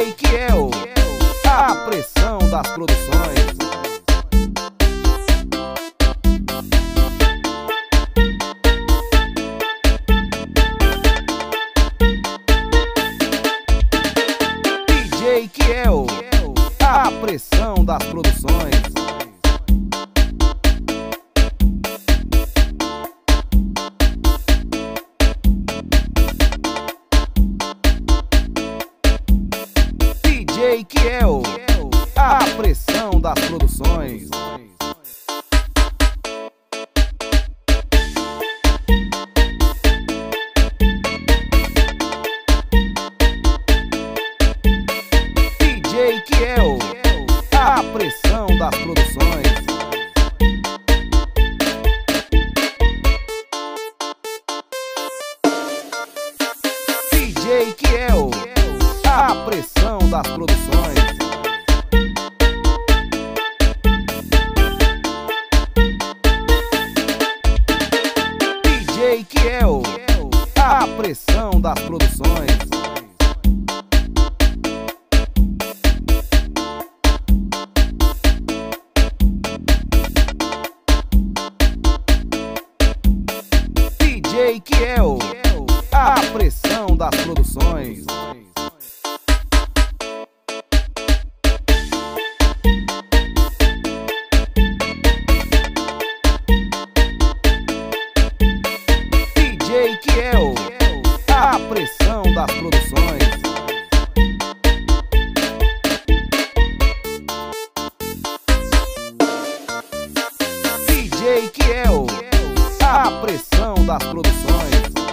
DJ Kiel, a pressão das produções. DJ Kiel, a pressão das produções. DJ Kiel, a pressão das produções. DJ Kiel, a pressão das produções. DJ Kiel, a pressão das produções. DJ Kiel, a pressão das produções. DJ Kiel, a pressão das produções. DJ Kiel, a pressão das produções. DJ Kiel, a pressão das produções.